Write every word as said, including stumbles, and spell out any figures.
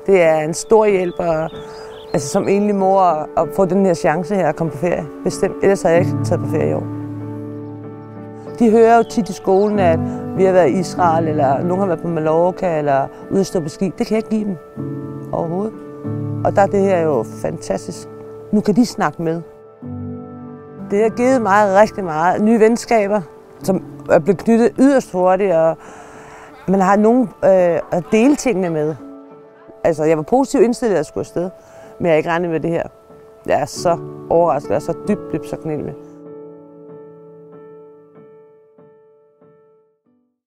Det er en stor hjælp, og, altså som enlig mor, at få den her chance her at komme på ferie. Bestemt. Ellers har jeg ikke taget på ferie i år. De hører jo tit i skolen, at vi har været i Israel, eller nogen har været på Mallorca, eller ude at stå på ski. Det kan jeg ikke give dem overhovedet. Og der er det her jo fantastisk. Nu kan de snakke med. Det har givet mig rigtig meget nye venskaber, som er blevet knyttet yderst hurtigt, og man har nogen øh, at dele tingene med. Altså, jeg var positivt indstillet, at jeg skulle afsted, men jeg er ikke regnet med det her. Jeg er så overrasket og så dybt, dybt så knælet.